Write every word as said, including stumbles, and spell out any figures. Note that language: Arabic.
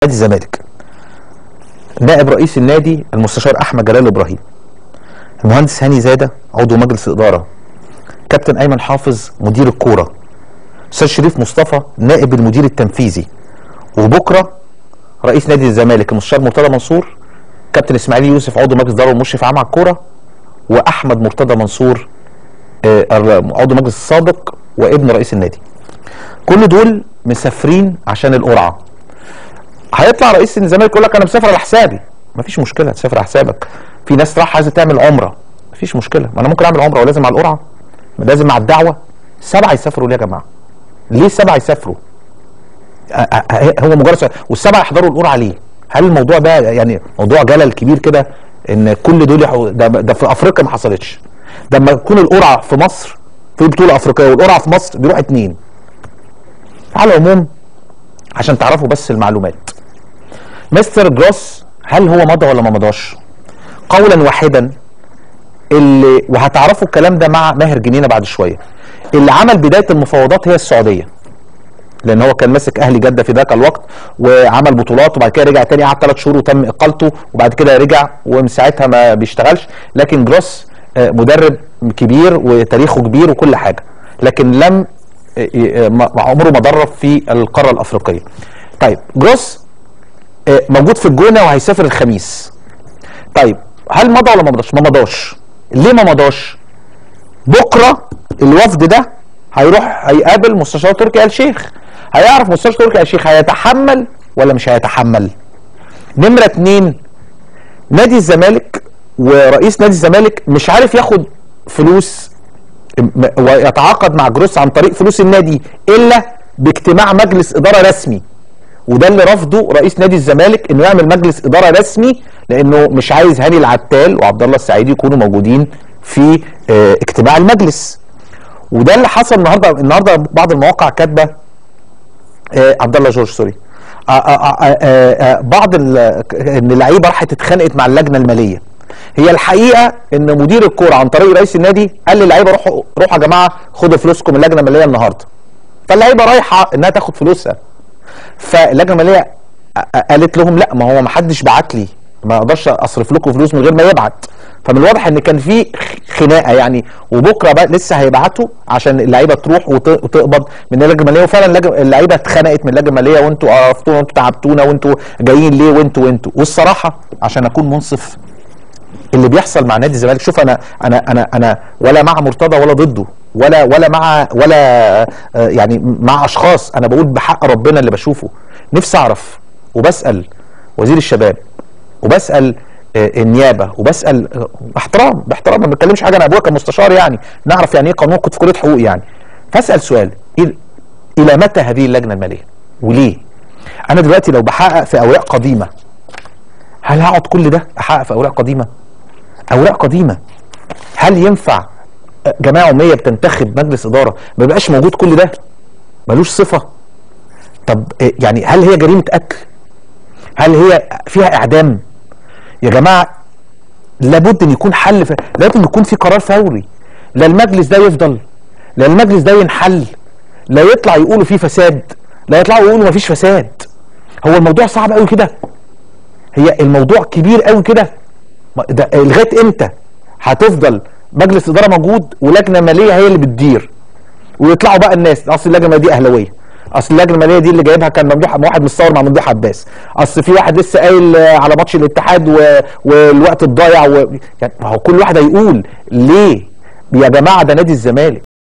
نادي الزمالك. نائب رئيس النادي المستشار احمد جلال ابراهيم، المهندس هاني زاده عضو مجلس الاداره، كابتن ايمن حافظ مدير الكوره، استاذ شريف مصطفى نائب المدير التنفيذي، وبكره رئيس نادي الزمالك المستشار مرتضى منصور، كابتن اسماعيل يوسف عضو مجلس اداره ومشرف عام على الكوره، واحمد مرتضى منصور عضو مجلس السابق وابن رئيس النادي. كل دول مسافرين عشان القرعه. هيطلع رئيس الزمالك يقول لك انا مسافر على حسابي. مفيش مشكله تسافر على حسابك. في ناس راح عايزه تعمل عمره، مفيش مشكله، ما انا ممكن اعمل عمره ولازم مع القرعه؟ ما لازم مع الدعوه. سبعه يسافروا ليه يا جماعه؟ ليه سبعه يسافروا؟ هو مجرد سؤال. والسبعه يحضروا القرعه ليه؟ هل الموضوع ده يعني موضوع جلل كبير كده ان كل دول يحو... ده, ده في افريقيا ما حصلتش. ده لما تكون القرعه في مصر في بطوله افريقيه والقرعه في مصر بيروح اتنين. على العموم عشان تعرفوا بس المعلومات، مستر جروس هل هو مضى ولا ما مضاش؟ قولا واحدا، اللي وهتعرفوا الكلام ده مع ماهر جنينه بعد شويه، اللي عمل بدايه المفاوضات هي السعوديه، لان هو كان ماسك اهلي جده في ذاك الوقت وعمل بطولات وبعد كده رجع تاني قعد ثلاث شهور وتم اقالته وبعد كده رجع ومن ساعتها ما بيشتغلش. لكن جروس مدرب كبير وتاريخه كبير وكل حاجه، لكن لم عمره ما درب في القاره الافريقيه. طيب جروس موجود في الجونه وهيسافر الخميس. طيب هل مضى ولا ما مضاش؟ ما مضاش. ليه ما مضاش؟ بكره الوفد ده هيروح هيقابل مستشار تركي آل الشيخ، هيعرف مستشار تركي آل الشيخ هيتحمل ولا مش هيتحمل. نمره اتنين، نادي الزمالك ورئيس نادي الزمالك مش عارف ياخد فلوس ويتعاقد مع جروس عن طريق فلوس النادي الا باجتماع مجلس اداره رسمي، وده اللي رفضه رئيس نادي الزمالك انه يعمل مجلس اداره رسمي، لانه مش عايز هاني العتال وعبد الله السعيدي يكونوا موجودين في اه اجتماع المجلس. وده اللي حصل النهارده. النهارده بعض المواقع كاتبه اه عبد الله جورج سوري اه اه اه اه بعض ان اللعيبه راحت اتخانقت مع اللجنه الماليه. هي الحقيقه ان مدير الكوره عن طريق رئيس النادي قال للعيبه روحوا روحوا يا جماعه خدوا فلوسكم من اللجنه الماليه النهارده. فاللعيبه رايحه انها تاخد فلوسها. فاللجنه الماليه قالت لهم لا، ما هو ما حدش بعت لي، ما اقدرش اصرف لكم فلوس من غير ما يبعت. فمن الواضح ان كان في خناقه يعني، وبكره بقى لسه هيبعتوا عشان اللعيبه تروح وتقبض من اللجنه الماليه. وفعلا اللعيبه اتخنقت من اللجنه الماليه، وانتوا قرفتونا وانتوا تعبتونا وانتوا جايين ليه وانتوا وانتوا والصراحه عشان اكون منصف، اللي بيحصل مع نادي الزمالك، شوف انا انا انا انا ولا مع مرتضى ولا ضده ولا ولا مع ولا يعني مع اشخاص، انا بقول بحق ربنا اللي بشوفه. نفسي اعرف وبسال وزير الشباب وبسال النيابه وبسال باحترام باحترام ما بتكلمش حاجه، انا ابويا كان مستشار يعني نعرف يعني ايه قانون، كنت في كليه حقوق يعني. فاسال سؤال، الى متى هذه اللجنه الماليه وليه؟ انا دلوقتي لو بحقق في اوراق قديمه، هل هقعد كل ده احقق في اوراق قديمه؟ اوراق قديمه. هل ينفع جماعه عموميه بتنتخب مجلس اداره ما يبقاش موجود كل ده؟ ملوش صفه؟ طب يعني هل هي جريمه قتل؟ هل هي فيها اعدام؟ يا جماعه لابد ان يكون حل، ف... لابد ان يكون في قرار فوري. لا المجلس ده يفضل، لا المجلس ده ينحل، لا يطلع يقولوا فيه فساد، لا يطلعوا يقولوا مفيش فساد. هو الموضوع صعب قوي كده؟ هي الموضوع كبير قوي كده؟ ده لغايه امتى هتفضل مجلس اداره موجود ولجنه ماليه هي اللي بتدير، ويطلعوا بقى الناس اصل اللجنه الماليه دي اهلاويه، اصل اللجنه الماليه دي اللي جايبها كان ممدوح واحد متصور مع ممدوح عباس، اصل في واحد لسه قايل على ماتش الاتحاد و... والوقت الضايع و... يعني هو كل واحد هيقول ليه؟ يا جماعه ده نادي الزمالك.